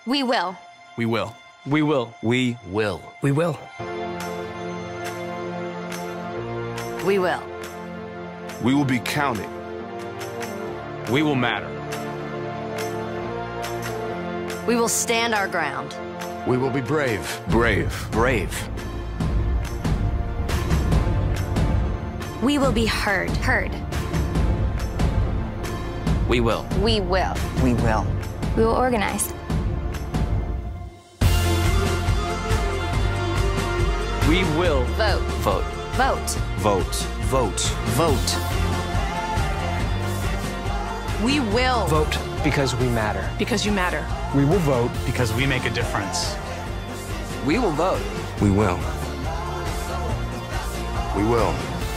We will. We will. We will. We will. We will. We will. We will be counted. We will matter. We will stand our ground. We will be brave. Brave. Brave. We will be heard. Heard. We will. We will. We will. We will organize. We will. Vote. Vote. Vote. Vote. Vote. Vote. We will. Vote because we matter. Because you matter. We will vote because we make a difference. We will vote. We will. We will.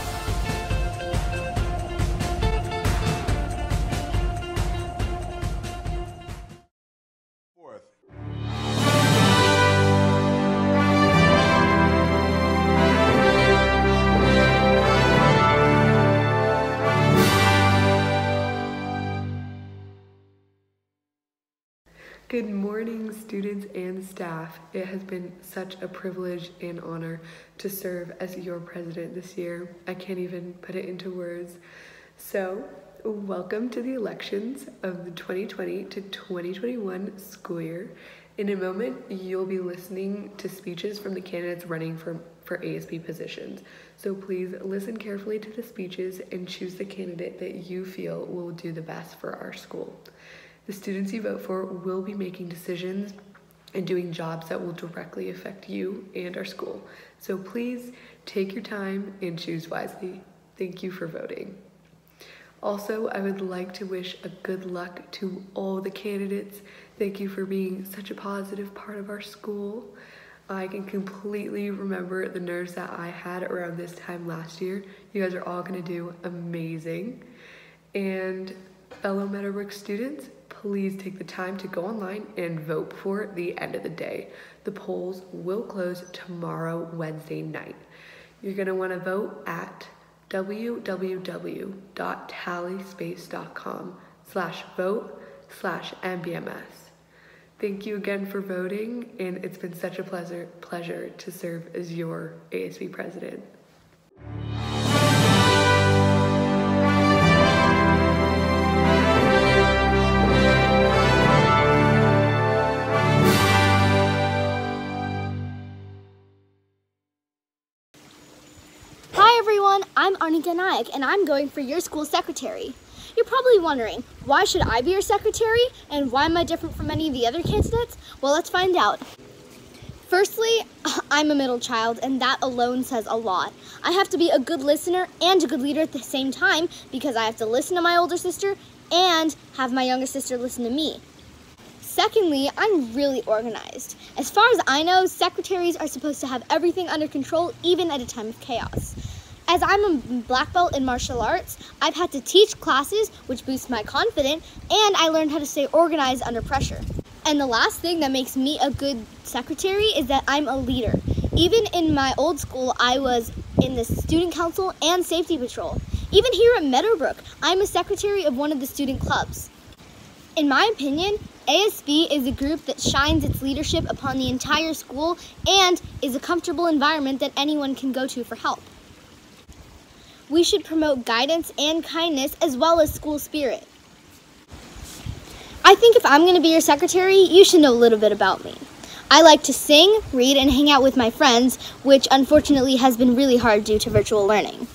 Good morning, students and staff. It has been such a privilege and honor to serve as your president this year. I can't even put it into words. So, welcome to the elections of the 2020 to 2021 school year. In a moment, you'll be listening to speeches from the candidates running for ASB positions. So please listen carefully to the speeches and choose the candidate that you feel will do the best for our school. The students you vote for will be making decisions and doing jobs that will directly affect you and our school. So please take your time and choose wisely. Thank you for voting. Also, I would like to wish a good luck to all the candidates. Thank you for being such a positive part of our school. I can completely remember the nerves that I had around this time last year. You guys are all gonna do amazing. And fellow Meadowbrook students, please take the time to go online and vote before the end of the day. The polls will close tomorrow, Wednesday night. You're gonna wanna vote at www.tallyspace.com/vote/MBMS. Thank you again for voting, and it's been such a pleasure to serve as your ASB president. Hi everyone, I'm Arnika Naik and I'm going for your school secretary. You're probably wondering, why should I be your secretary and why am I different from any of the other candidates? Well, let's find out. Firstly, I'm a middle child and that alone says a lot. I have to be a good listener and a good leader at the same time because I have to listen to my older sister and have my younger sister listen to me. Secondly, I'm really organized. As far as I know, secretaries are supposed to have everything under control even at a time of chaos. As I'm a black belt in martial arts, I've had to teach classes which boost my confidence, and I learned how to stay organized under pressure. And the last thing that makes me a good secretary is that I'm a leader. Even in my old school, I was in the student council and safety patrol. Even here at Meadowbrook, I'm a secretary of one of the student clubs. In my opinion, ASB is a group that shines its leadership upon the entire school and is a comfortable environment that anyone can go to for help. We should promote guidance and kindness as well as school spirit. I think if I'm going to be your secretary, you should know a little bit about me. I like to sing, read, and hang out with my friends, which unfortunately has been really hard due to virtual learning.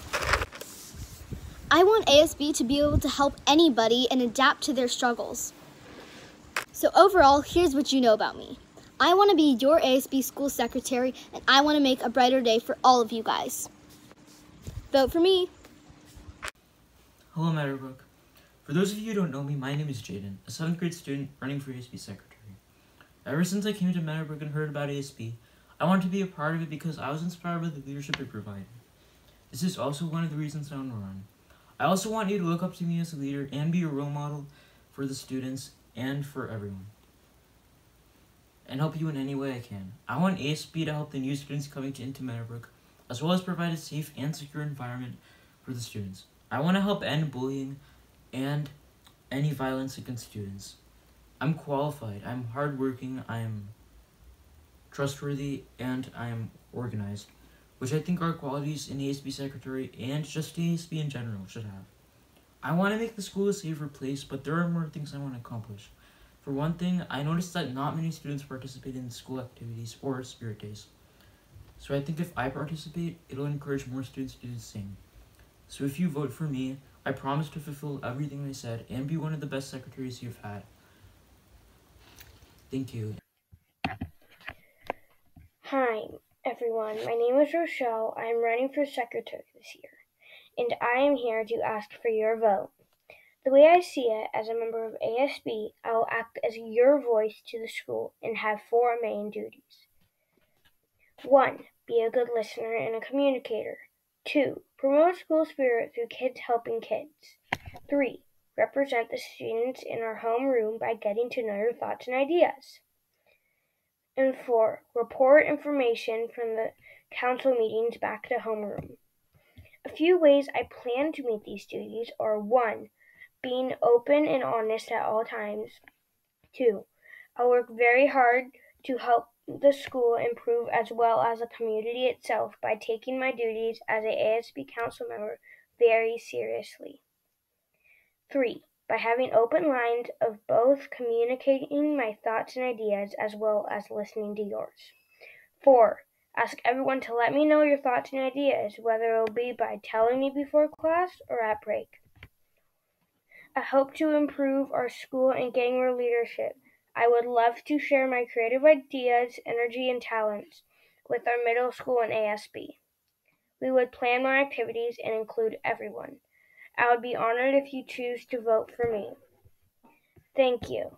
I want ASB to be able to help anybody and adapt to their struggles. So overall, here's what you know about me. I want to be your ASB school secretary, and I want to make a brighter day for all of you guys. Vote for me. Hello, Meadowbrook. For those of you who don't know me, my name is Jaden, a 7th grade student running for ASB secretary. Ever since I came to Meadowbrook and heard about ASB, I wanted to be a part of it because I was inspired by the leadership it provided. This is also one of the reasons I want to run. I also want you to look up to me as a leader and be a role model for the students and for everyone, and help you in any way I can. I want ASB to help the new students coming into Meadowbrook, as well as provide a safe and secure environment for the students. I want to help end bullying and any violence against students. I'm qualified, I'm hardworking, I'm trustworthy, and I'm organized, which I think are qualities an ASB secretary and just ASB in general should have. I want to make the school a safer place, but there are more things I want to accomplish. For one thing, I noticed that not many students participate in school activities or spirit days. So I think if I participate, it'll encourage more students to do the same. So if you vote for me, I promise to fulfill everything I said and be one of the best secretaries you've had. Thank you. Hi, everyone. My name is Rochelle. I am running for secretary this year, and I am here to ask for your vote. The way I see it, as a member of ASB, I will act as your voice to the school and have 4 main duties. 1. Be a good listener and a communicator. 2. Promote school spirit through kids helping kids. 3. Represent the students in our homeroom by getting to know your thoughts and ideas. And 4. Report information from the council meetings back to homeroom. A few ways I plan to meet these duties are 1. Being open and honest at all times. 2. I'll work very hard to help the school improve as well as the community itself by taking my duties as an ASB council member very seriously. 3. By having open lines of both communicating my thoughts and ideas as well as listening to yours. 4. Ask everyone to let me know your thoughts and ideas, whether it will be by telling me before class or at break. I hope to improve our school and gain more leadership. I would love to share my creative ideas, energy, and talents with our middle school and ASB. We would plan more activities and include everyone. I would be honored if you choose to vote for me. Thank you.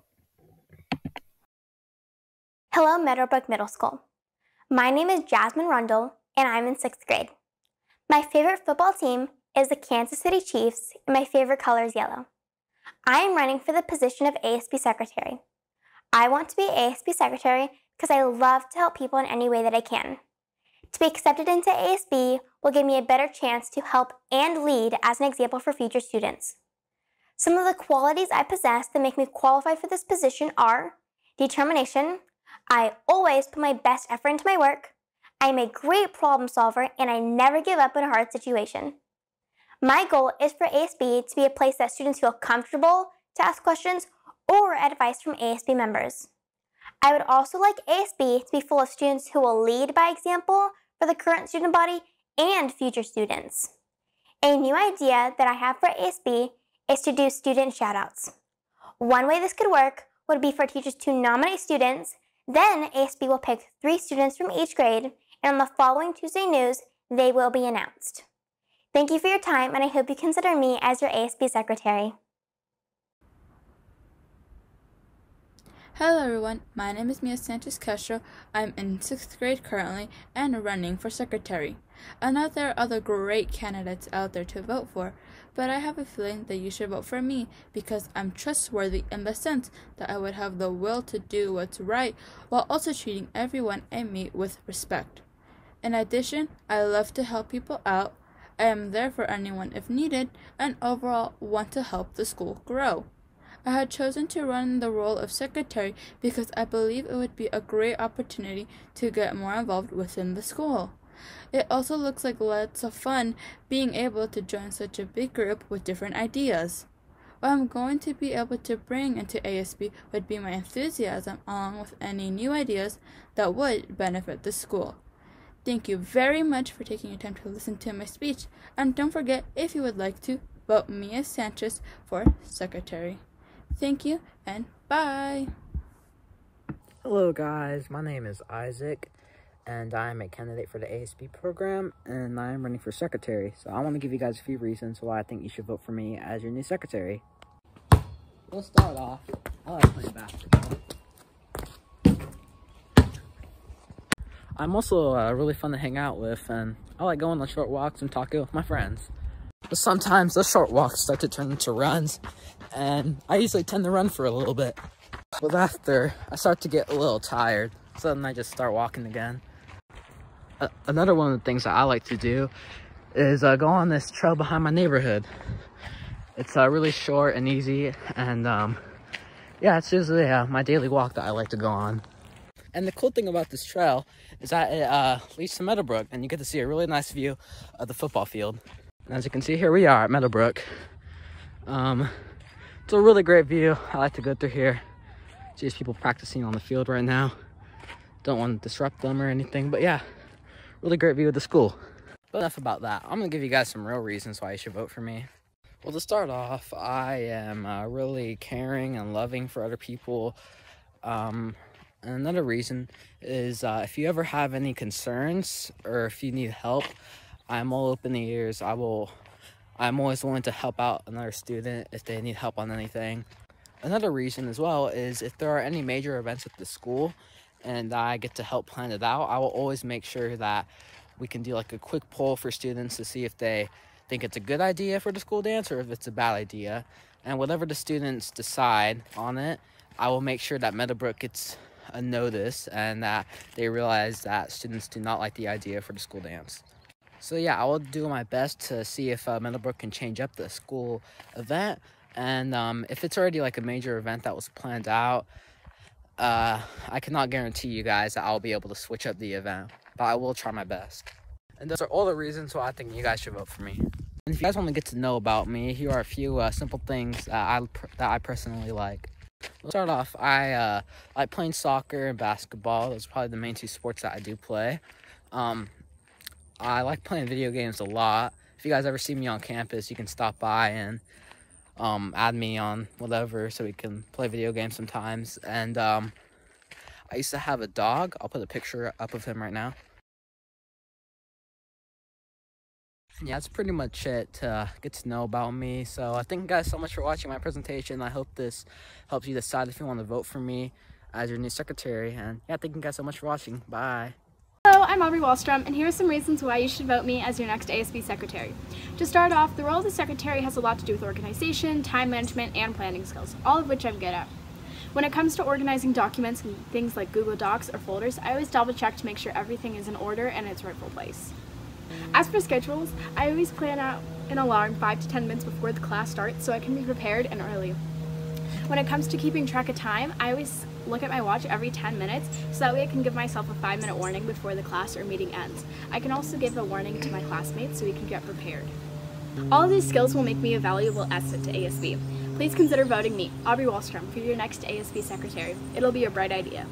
Hello, Meadowbrook Middle School. My name is Jasmine Rundle, and I'm in 6th grade. My favorite football team is the Kansas City Chiefs, and my favorite color is yellow. I am running for the position of ASB Secretary. I want to be ASB Secretary because I love to help people in any way that I can. To be accepted into ASB will give me a better chance to help and lead as an example for future students. Some of the qualities I possess that make me qualified for this position are determination. I always put my best effort into my work. I am a great problem solver, and I never give up in a hard situation. My goal is for ASB to be a place that students feel comfortable to ask questions or advice from ASB members. I would also like ASB to be full of students who will lead by example for the current student body and future students. A new idea that I have for ASB is to do student shoutouts. One way this could work would be for teachers to nominate students, then ASB will pick 3 students from each grade, and on the following Tuesday news, they will be announced. Thank you for your time, and I hope you consider me as your ASB Secretary. Hello everyone, my name is Mia Sanchez Castro. I'm in 6th grade currently and running for secretary. I know there are other great candidates out there to vote for, but I have a feeling that you should vote for me because I'm trustworthy in the sense that I would have the will to do what's right while also treating everyone I meet with respect. In addition, I love to help people out. I am there for anyone if needed, and overall want to help the school grow. I had chosen to run the role of secretary because I believe it would be a great opportunity to get more involved within the school. It also looks like lots of fun being able to join such a big group with different ideas. What I'm going to be able to bring into ASB would be my enthusiasm along with any new ideas that would benefit the school. Thank you very much for taking your time to listen to my speech, and don't forget, if you would like to, vote Mia Sanchez for secretary. Thank you, and bye! Hello guys, my name is Isaac, and I'm a candidate for the ASB program, and I'm running for secretary. So I want to give you guys a few reasons why I think you should vote for me as your new secretary. We'll start off. I like playing basketball. I'm also really fun to hang out with, and I like going on short walks and talking with my friends. But sometimes those short walks start to turn into runs, and I usually tend to run for a little bit. But after, I start to get a little tired, so then I just start walking again. Another one of the things that I like to do is go on this trail behind my neighborhood. It's really short and easy, and yeah, it's usually my daily walk that I like to go on. And the cool thing about this trail is that it leads to Meadowbrook, and you get to see a really nice view of the football field. And as you can see, here we are at Meadowbrook. It's a really great view. I like to go through here. See these people practicing on the field right now. Don't want to disrupt them or anything, but yeah, really great view of the school. But enough about that. I'm gonna give you guys some real reasons why you should vote for me. Well, to start off, I am really caring and loving for other people. And another reason is if you ever have any concerns or if you need help, I'm all open ears. I'm always willing to help out another student if they need help on anything. Another reason as well is if there are any major events at the school and I get to help plan it out, I will always make sure that we can do like a quick poll for students to see if they think it's a good idea for the school dance or if it's a bad idea. And whatever the students decide on it, I will make sure that Meadowbrook gets a notice and that they realize that students do not like the idea for the school dance. So yeah, I will do my best to see if Meadowbrook can change up the school event. And if it's already like a major event that was planned out, I cannot guarantee you guys that I'll be able to switch up the event, but I will try my best. And those are all the reasons why I think you guys should vote for me. And if you guys want to get to know about me, here are a few simple things that I personally like. Let's start off, I like playing soccer and basketball. Those are probably the main two sports that I do play. I like playing video games a lot. If you guys ever see me on campus, you can stop by and add me on whatever so we can play video games sometimes. And I used to have a dog. I'll put a picture up of him right now. And yeah, that's pretty much it to get to know about me. So I thank you guys so much for watching my presentation. I hope this helps you decide if you want to vote for me as your new secretary. And yeah, thank you guys so much for watching. Bye. Hello, I'm Aubrey Wallstrom, and here are some reasons why you should vote me as your next ASB secretary. To start off, the role of the secretary has a lot to do with organization, time management, and planning skills, all of which I'm good at. When it comes to organizing documents and things like Google Docs or folders, I always double check to make sure everything is in order and in its rightful place. As for schedules, I always plan out an alarm 5 to 10 minutes before the class starts so I can be prepared and early. When it comes to keeping track of time, I always look at my watch every 10 minutes so that way I can give myself a 5-minute warning before the class or meeting ends. I can also give a warning to my classmates so we can get prepared. All of these skills will make me a valuable asset to ASB. Please consider voting me, Aubrey Wallstrom, for your next ASB secretary. It'll be a bright idea.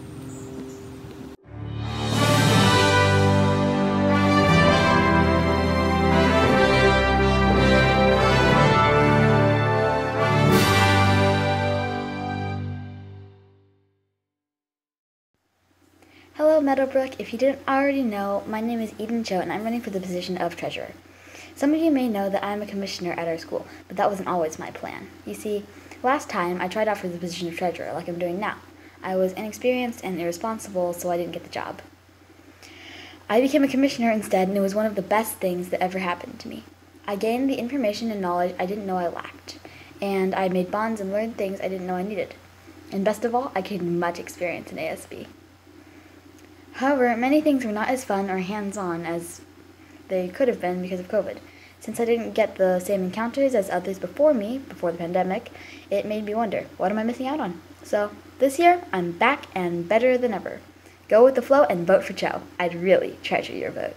Hello Meadowbrook, if you didn't already know, my name is Eden Cho and I'm running for the position of treasurer. Some of you may know that I'm a commissioner at our school, but that wasn't always my plan. You see, last time I tried out for the position of treasurer like I'm doing now. I was inexperienced and irresponsible, so I didn't get the job. I became a commissioner instead, and it was one of the best things that ever happened to me. I gained the information and knowledge I didn't know I lacked, and I made bonds and learned things I didn't know I needed. And best of all, I gained much experience in ASB. However, many things were not as fun or hands-on as they could have been because of COVID. Since I didn't get the same encounters as others before me, before the pandemic, it made me wonder, what am I missing out on? So, this year, I'm back and better than ever. Go with the flow and vote for Cho. I'd really treasure your vote.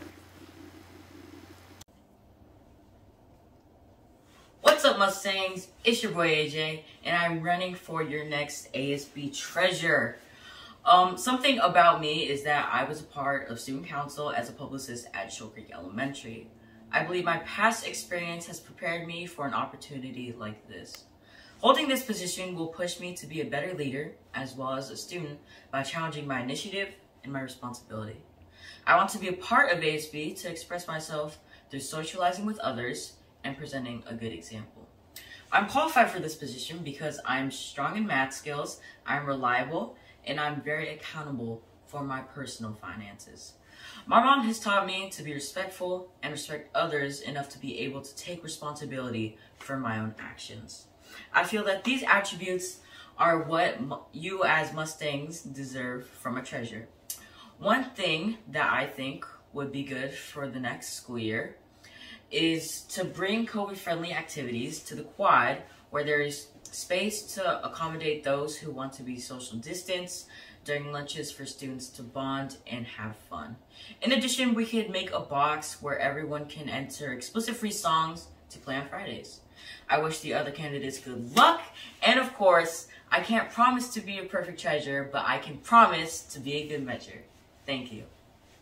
What's up, Mustangs? It's your boy AJ, and I'm running for your next ASB treasurer. Something about me is that I was a part of student council as a publicist at Shoal Creek Elementary. I believe my past experience has prepared me for an opportunity like this. Holding this position will push me to be a better leader as well as a student by challenging my initiative and my responsibility. I want to be a part of ASB to express myself through socializing with others and presenting a good example. I'm qualified for this position because I'm strong in math skills, I'm reliable, and I'm very accountable for my personal finances. My mom has taught me to be respectful and respect others enough to be able to take responsibility for my own actions. I feel that these attributes are what you as Mustangs deserve from a treasurer. One thing that I think would be good for the next school year is to bring COVID-friendly activities to the quad where there is space to accommodate those who want to be social distance during lunches for students to bond and have fun. In addition, we could make a box where everyone can enter explicit free songs to play on Fridays. I wish the other candidates good luck, and of course, I can't promise to be a perfect treasurer, but I can promise to be a good measure. Thank you.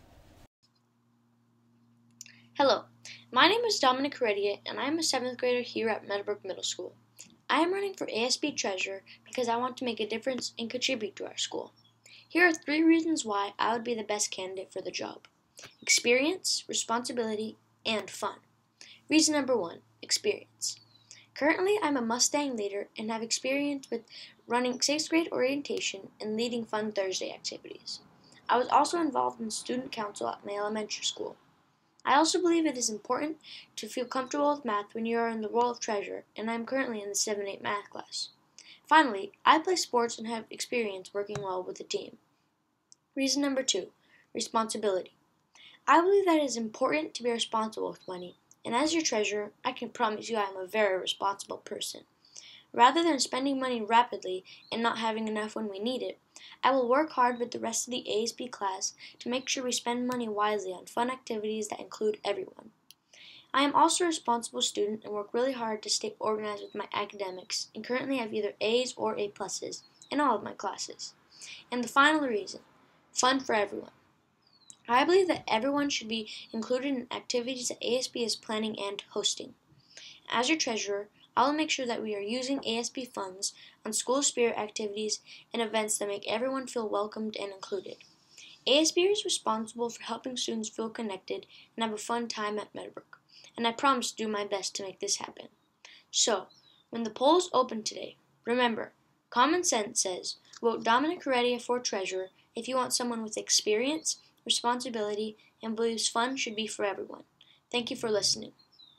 Hello, my name is Dominic Heredia, and I am a 7th grader here at Meadowbrook Middle School. I am running for ASB Treasurer because I want to make a difference and contribute to our school. Here are 3 reasons why I would be the best candidate for the job: experience, responsibility, and fun. Reason number 1, experience. Currently, I'm a Mustang leader and have experience with running 6th grade orientation and leading Fun Thursday activities. I was also involved in student council at my elementary school. I also believe it is important to feel comfortable with math when you are in the role of treasurer, and I am currently in the 7-8 math class. Finally, I play sports and have experience working well with a team. Reason number 2, responsibility. I believe that it is important to be responsible with money, and as your treasurer, I can promise you I am a very responsible person. Rather than spending money rapidly and not having enough when we need it, I will work hard with the rest of the ASB class to make sure we spend money wisely on fun activities that include everyone. I am also a responsible student and work really hard to stay organized with my academics, and currently have either A's or A pluses in all of my classes. And the final reason, fun for everyone. I believe that everyone should be included in activities that ASB is planning and hosting. As your treasurer, I will make sure that we are using ASB funds on school spirit activities and events that make everyone feel welcomed and included. ASB is responsible for helping students feel connected and have a fun time at Meadowbrook, and I promise to do my best to make this happen. So, when the polls open today, remember, common sense says, vote Dominic Heredia for treasurer if you want someone with experience, responsibility, and believes fun should be for everyone. Thank you for listening.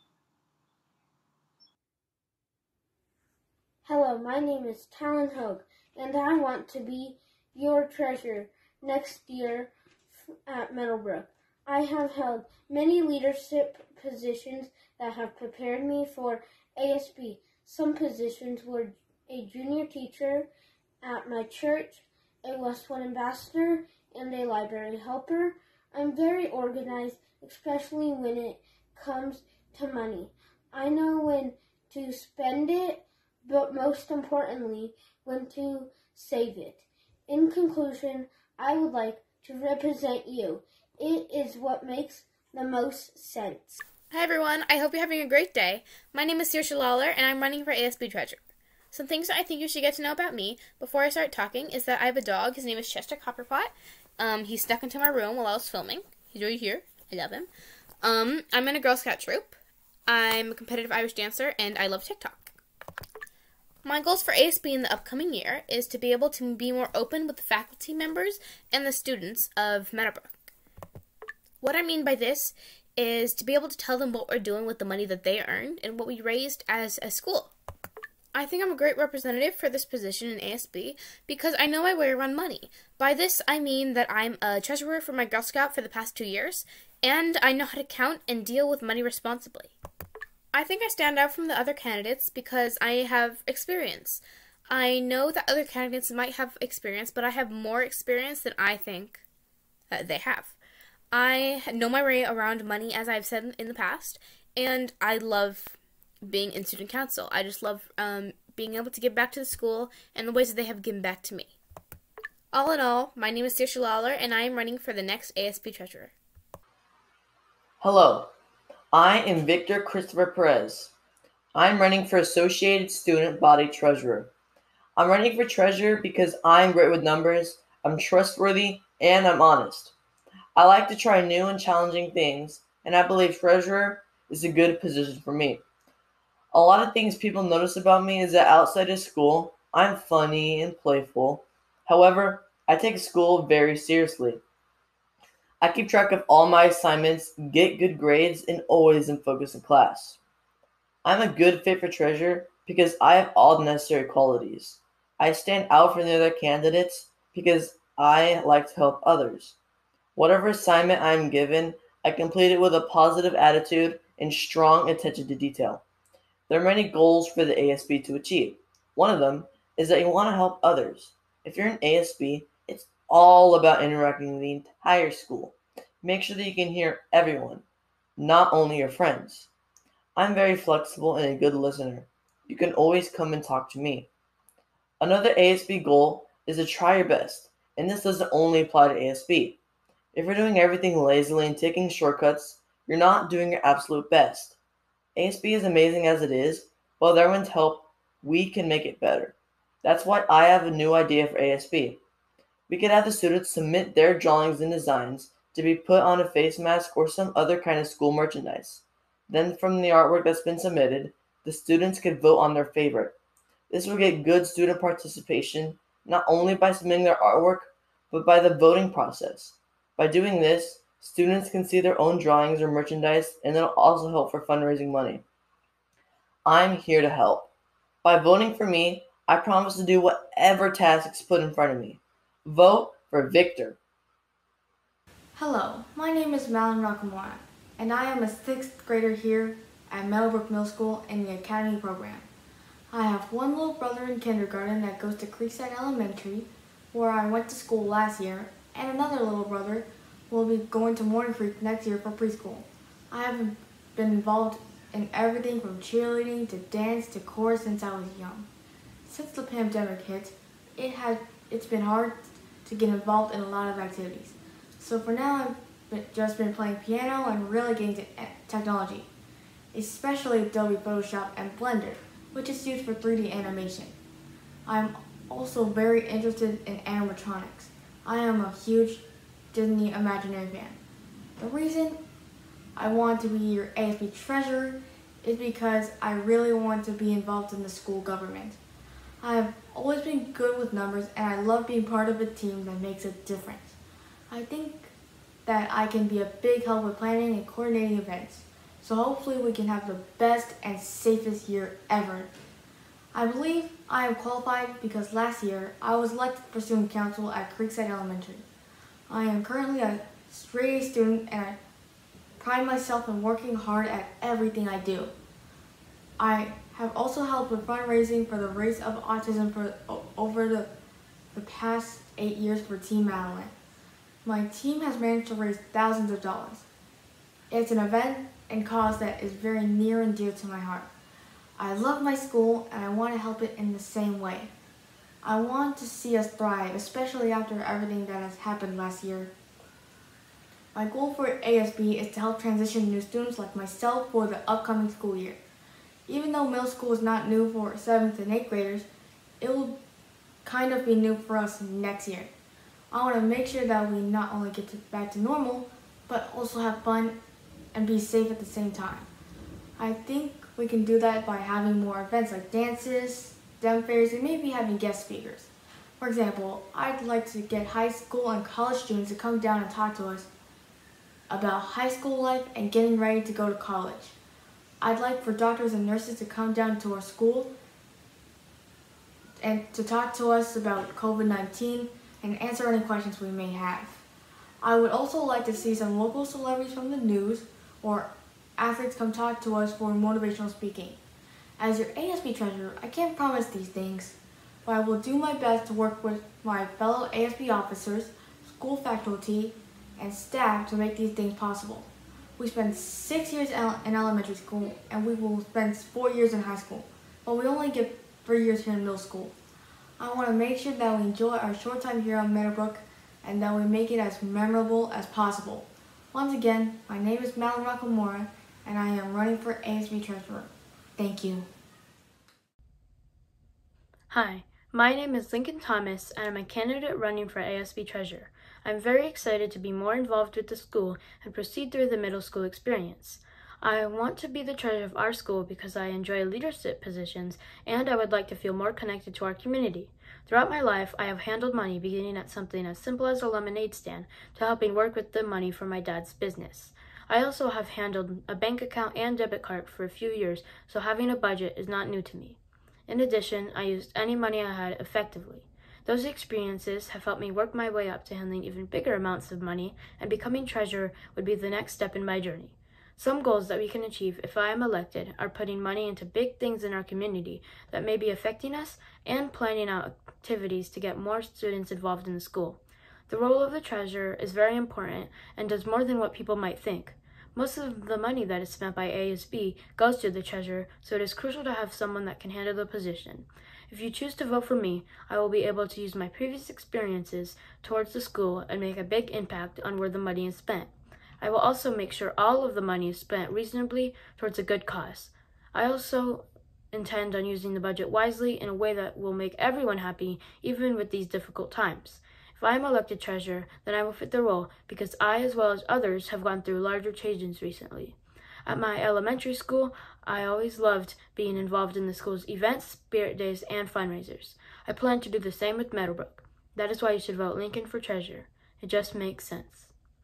Hello, my name is Talon Hogue, and I want to be your treasurer next year at Meadowbrook. I have held many leadership positions that have prepared me for ASB. Some positions were a junior teacher at my church, a Westwood ambassador, and a library helper. I'm very organized, especially when it comes to money. I know when to spend it, but most importantly, when to save it. In conclusion, I would like to represent you. It is what makes the most sense. Hi everyone, I hope you're having a great day. My name is Saoirse Lawler and I'm running for ASB Treasurer. Some things that I think you should get to know about me before I start talking is that I have a dog. His name is Chester Copperpot. He snuck into my room while I was filming. He's right here. I love him. I'm in a Girl Scout troop. I'm a competitive Irish dancer and I love TikTok. My goals for ASB in the upcoming year is to be able to be more open with the faculty members and the students of Meadowbrook. What I mean by this is to be able to tell them what we're doing with the money that they earned and what we raised as a school. I think I'm a great representative for this position in ASB because I know my way around money. By this, I mean that I'm a treasurer for my Girl Scout for the past 2 years, and I know how to count and deal with money responsibly. I think I stand out from the other candidates because I have experience. I know that other candidates might have experience, but I have more experience than I think they have. I know my way around money, as I've said in the past, and I love being in student council. I just love being able to give back to the school and the ways that they have given back to me. All in all, my name is Saoirse Lawler, and I am running for the next ASB Treasurer. Hello, I am Victor Christopher Perez. I'm running for Associated Student Body Treasurer. I'm running for treasurer because I'm great with numbers, I'm trustworthy, and I'm honest. I like to try new and challenging things, and I believe treasurer is a good position for me. A lot of things people notice about me is that outside of school, I'm funny and playful. However, I take school very seriously. I keep track of all my assignments, get good grades, and always am focused in class. I'm a good fit for treasurer because I have all the necessary qualities. I stand out from the other candidates because I like to help others. Whatever assignment I'm given, I complete it with a positive attitude and strong attention to detail. There are many goals for the ASB to achieve. One of them is that you want to help others. If you're an ASB, it's all about interacting with the entire school. Make sure that you can hear everyone, not only your friends. I'm very flexible and a good listener. You can always come and talk to me. Another ASB goal is to try your best, and this doesn't only apply to ASB. If you're doing everything lazily and taking shortcuts, you're not doing your absolute best. ASB is amazing as it is, but with everyone's help, we can make it better. That's why I have a new idea for ASB. We could have the students submit their drawings and designs to be put on a face mask or some other kind of school merchandise. Then from the artwork that's been submitted, the students could vote on their favorite. This will get good student participation, not only by submitting their artwork, but by the voting process. By doing this, students can see their own drawings or merchandise, and it'll also help for fundraising money. I'm here to help. By voting for me, I promise to do whatever tasks put in front of me. Vote for Victor. Hello, my name is Malin Rakamora, and I am a 6th grader here at Meadowbrook Middle School in the Academy program. I have one little brother in kindergarten that goes to Creekside Elementary, where I went to school last year, and another little brother will be going to Morning Creek next year for preschool. I have been involved in everything from cheerleading to dance to chorus since I was young. Since the pandemic hit, it's been hard to get involved in a lot of activities. So for now, I've just been playing piano and really getting to technology, especially Adobe Photoshop and Blender, which is used for 3D animation. I'm also very interested in animatronics. I am a huge Disney Imagineering fan. The reason I want to be your ASB treasurer is because I really want to be involved in the school government. I have always been good with numbers, and I love being part of a team that makes a difference. I think that I can be a big help with planning and coordinating events, so hopefully we can have the best and safest year ever. I believe I am qualified because last year I was elected for student council at Creekside Elementary. I am currently a straight A student, and I pride myself in working hard at everything I do. I have also helped with fundraising for the Race of Autism for over the past 8 years for Team Madeline. My team has managed to raise thousands of dollars. It's an event and cause that is very near and dear to my heart. I love my school, and I want to help it in the same way. I want to see us thrive, especially after everything that has happened last year. My goal for ASB is to help transition new students like myself for the upcoming school year. Even though middle school is not new for 7th and 8th graders, it will kind of be new for us next year. I want to make sure that we not only get back to normal, but also have fun and be safe at the same time. I think we can do that by having more events like dances, STEM fairs, and maybe having guest speakers. For example, I'd like to get high school and college students to come down and talk to us about high school life and getting ready to go to college. I'd like for doctors and nurses to come down to our school and to talk to us about COVID-19 and answer any questions we may have. I would also like to see some local celebrities from the news or athletes come talk to us for motivational speaking. As your ASB treasurer, I can't promise these things, but I will do my best to work with my fellow ASB officers, school faculty, and staff to make these things possible. We spend 6 years in elementary school, and we will spend 4 years in high school, but we only get 3 years here in middle school. I want to make sure that we enjoy our short time here on Meadowbrook, and that we make it as memorable as possible. Once again, my name is Malin Rakamora, and I am running for ASB treasurer. Thank you. Hi, my name is Lincoln Thomas, and I'm a candidate running for ASB treasurer. I'm very excited to be more involved with the school and proceed through the middle school experience. I want to be the treasurer of our school because I enjoy leadership positions, and I would like to feel more connected to our community. Throughout my life, I have handled money beginning at something as simple as a lemonade stand to helping work with the money for my dad's business. I also have handled a bank account and debit card for a few years, so having a budget is not new to me. In addition, I used any money I had effectively. Those experiences have helped me work my way up to handling even bigger amounts of money, and becoming treasurer would be the next step in my journey. Some goals that we can achieve if I am elected are putting money into big things in our community that may be affecting us and planning out activities to get more students involved in the school. The role of the treasurer is very important and does more than what people might think. Most of the money that is spent by ASB goes to the treasurer, so it is crucial to have someone that can handle the position. If you choose to vote for me, I will be able to use my previous experiences towards the school and make a big impact on where the money is spent. I will also make sure all of the money is spent reasonably towards a good cause. I also intend on using the budget wisely in a way that will make everyone happy, even with these difficult times. If I am elected treasurer, then I will fit the role because I, as well as others, have gone through larger changes recently. At my elementary school, I always loved being involved in the school's events, spirit days, and fundraisers. I plan to do the same with Meadowbrook. That is why you should vote Lincoln for treasurer. It just makes sense.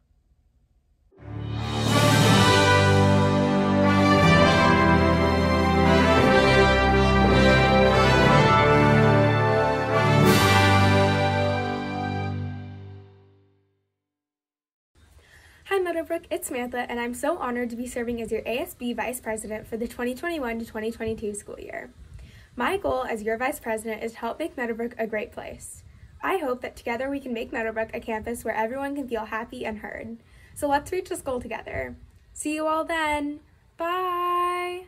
Hi Meadowbrook, it's Samantha, and I'm so honored to be serving as your ASB Vice President for the 2021 to 2022 school year. My goal as your Vice President is to help make Meadowbrook a great place. I hope that together we can make Meadowbrook a campus where everyone can feel happy and heard. So let's reach this goal together. See you all then. Bye!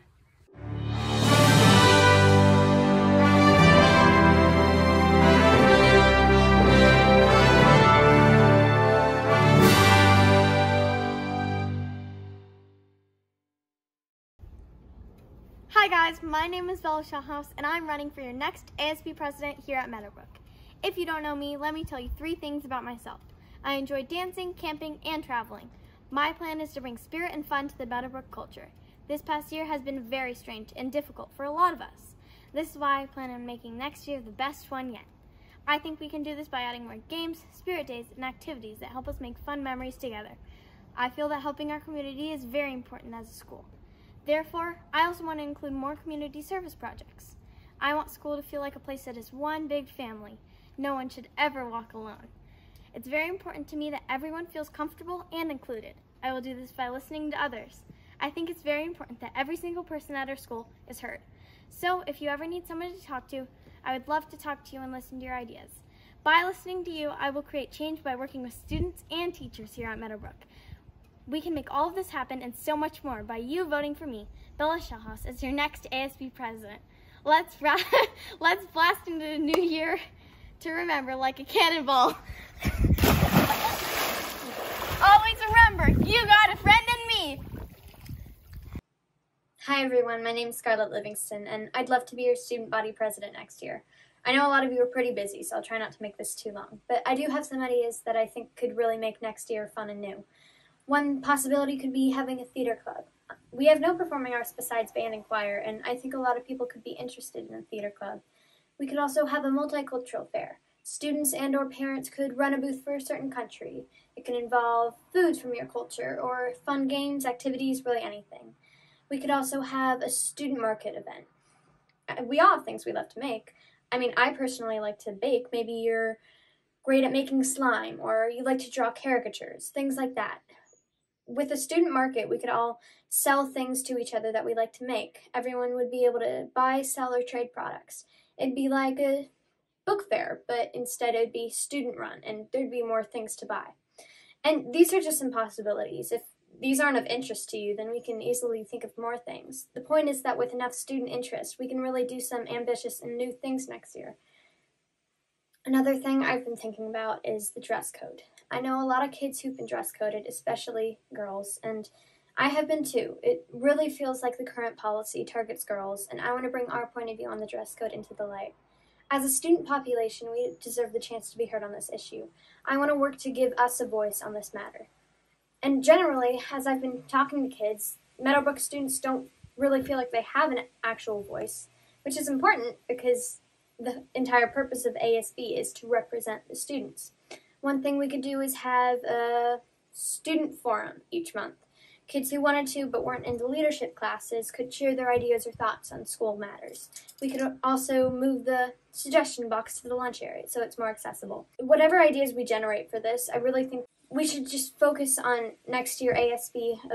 Hi guys, my name is Bella Shawhouse and I'm running for your next ASB president here at Meadowbrook. If you don't know me, let me tell you 3 things about myself. I enjoy dancing, camping, and traveling. My plan is to bring spirit and fun to the Meadowbrook culture. This past year has been very strange and difficult for a lot of us. This is why I plan on making next year the best one yet. I think we can do this by adding more games, spirit days, and activities that help us make fun memories together. I feel that helping our community is very important as a school. Therefore, I also want to include more community service projects. I want school to feel like a place that is one big family. No one should ever walk alone. It's very important to me that everyone feels comfortable and included. I will do this by listening to others. I think it's very important that every single person at our school is heard. So if you ever need someone to talk to, I would love to talk to you and listen to your ideas. By listening to you, I will create change by working with students and teachers here at Meadowbrook. We can make all of this happen and so much more by you voting for me, Bella Shawhouse, as your next ASB president. Let's blast into the new year to remember like a cannonball. Always remember, you got a friend in me. Hi everyone, my name is Scarlett Livingston, and I'd love to be your student body president next year. I know a lot of you are pretty busy, so I'll try not to make this too long, but I do have some ideas that I think could really make next year fun and new. One possibility could be having a theater club. We have no performing arts besides band and choir, and I think a lot of people could be interested in a theater club. We could also have a multicultural fair. Students and or parents could run a booth for a certain country. It can involve foods from your culture, or fun games, activities, really anything. We could also have a student market event. We all have things we love to make. I mean, I personally like to bake. Maybe you're great at making slime, or you like to draw caricatures, things like that. With a student market, we could all sell things to each other that we like to make. Everyone would be able to buy, sell, or trade products. It'd be like a book fair, but instead it'd be student-run, and there'd be more things to buy. And these are just some possibilities. If these aren't of interest to you, then we can easily think of more things. The point is that with enough student interest, we can really do some ambitious and new things next year. Another thing I've been thinking about is the dress code. I know a lot of kids who've been dress coded, especially girls, and I have been too. It really feels like the current policy targets girls, and I want to bring our point of view on the dress code into the light. As a student population, we deserve the chance to be heard on this issue. I want to work to give us a voice on this matter. And generally, as I've been talking to kids, Meadowbrook students don't really feel like they have an actual voice, which is important because the entire purpose of ASB is to represent the students. One thing we could do is have a student forum each month. Kids who wanted to but weren't in the leadership classes could share their ideas or thoughts on school matters. We could also move the suggestion box to the lunch area so it's more accessible. Whatever ideas we generate for this, I really think we should just focus on next year ASB of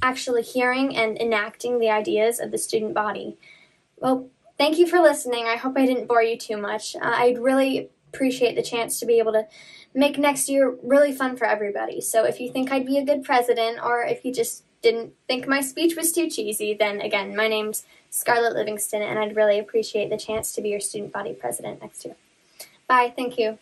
actually hearing and enacting the ideas of the student body. Well, thank you for listening. I hope I didn't bore you too much. I'd really appreciate the chance to be able to make next year really fun for everybody. So if you think I'd be a good president, or if you just didn't think my speech was too cheesy, then again, my name's Scarlett Livingston, and I'd really appreciate the chance to be your student body president next year. Bye, thank you.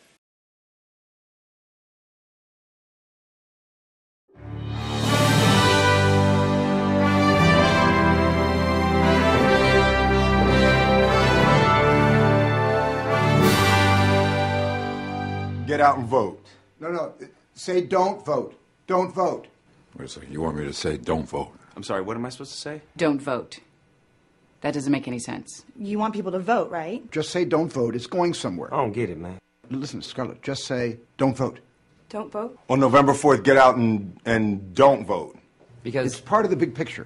Get out and vote. No. Say don't vote. Don't vote. Wait a second. You want me to say don't vote? I'm sorry, what am I supposed to say? Don't vote. That doesn't make any sense. You want people to vote, right? Just say don't vote. It's going somewhere. I don't get it, man. Listen, Scarlett, just say don't vote. Don't vote? On November 4th, get out and don't vote. Because it's part of the big picture.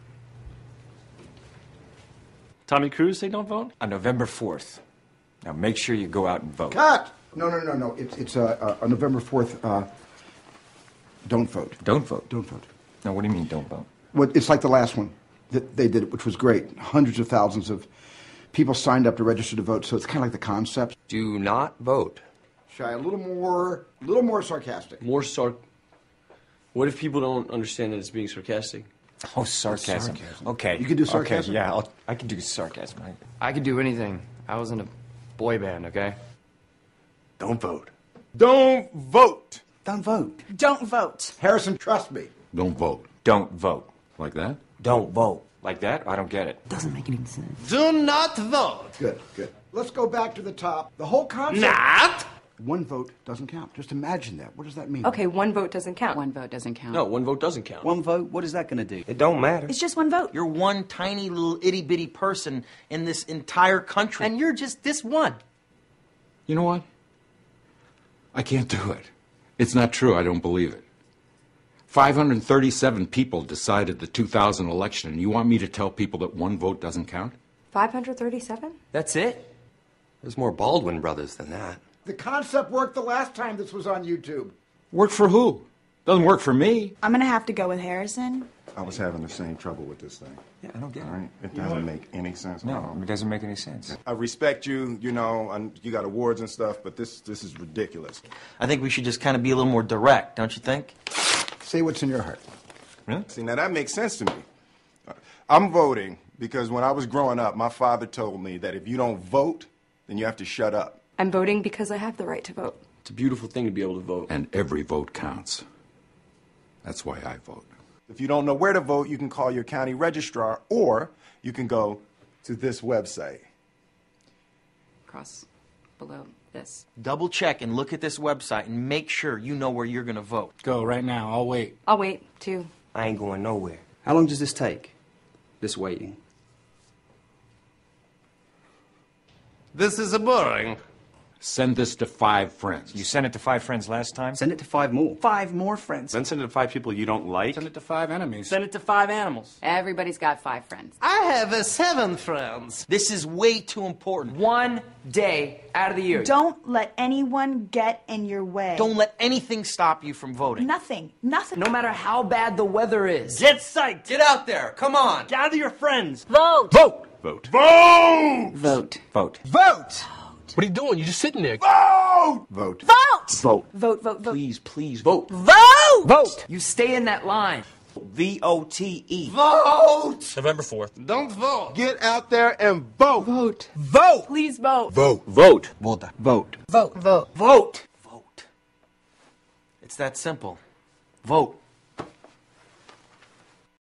Tommy Cruise say don't vote? On November 4th. Now make sure you go out and vote. Cut! No. It's on November 4th. Don't vote. Don't vote? Don't vote. No, what do you mean don't vote? Well, it's like the last one that they did, which was great. Hundreds of thousands of people signed up to register to vote, so it's kind of like the concept. Do not vote. Shy, a little more sarcastic. What if people don't understand that it's being sarcastic? Oh, sarcasm. Okay. You can do sarcasm? Okay, yeah, I can do sarcasm. I can do anything. I was in a boy band, okay? Don't vote. Don't vote. Don't vote. Don't vote. Harrison, trust me. Don't vote. Don't vote. Like that? Don't vote. Like that? I don't get it. Doesn't make any sense. Do not vote. Good. Let's go back to the top. The whole concept. Not. One vote doesn't count. Just imagine that. What does that mean? Okay, one vote doesn't count. One vote doesn't count. No, one vote doesn't count. One vote? What is that going to do? It don't matter. It's just one vote. You're one tiny little itty-bitty person in this entire country. And you're just this one. You know what? I can't do it. It's not true. I don't believe it. 537 people decided the 2000 election, and you want me to tell people that one vote doesn't count? 537? That's it? There's more Baldwin brothers than that. The concept worked the last time this was on YouTube. Work for who? Doesn't work for me. I'm going to have to go with Harrison. I was having the same trouble with this thing. Yeah, I don't get it. All right? It doesn't make any sense. No, it doesn't make any sense. I respect you, and you got awards and stuff, but this is ridiculous. I think we should just kind of be a little more direct, don't you think? Say what's in your heart. Really? See, now that makes sense to me. I'm voting because when I was growing up, my father told me that if you don't vote, then you have to shut up. I'm voting because I have the right to vote. It's a beautiful thing to be able to vote. And every vote counts. That's why I vote. If you don't know where to vote, you can call your county registrar, or you can go to this website. Cross below this. Double check and look at this website and make sure you know where you're going to vote. Go right now. I'll wait. I'll wait, too. I ain't going nowhere. How long does this take? This waiting? This is boring. Send this to 5 friends. You sent it to 5 friends last time? Send it to 5 more. 5 more friends. Then send it to 5 people you don't like? Send it to 5 enemies. Send it to 5 animals. Everybody's got 5 friends. I have 7 friends. This is way too important. One day out of the year. Don't let anyone get in your way. Don't let anything stop you from voting. Nothing. No matter how bad the weather is. Get psyched. Get out there. Come on. Gather your friends. Vote. Vote. Vote. Vote. Vote. Vote. Vote! What are you doing? You're just sitting there. Vote! Vote. Vote! Vote. Vote, vote, vote. Please vote. Vote! Vote. You stay in that line. VOTE. Vote! November 4th. Don't vote. Get out there and vote. Vote. Vote! Please vote. Vote. Vote. Vota. Vote. Vote. Vote. Vote. Vote. It's that simple. Vote.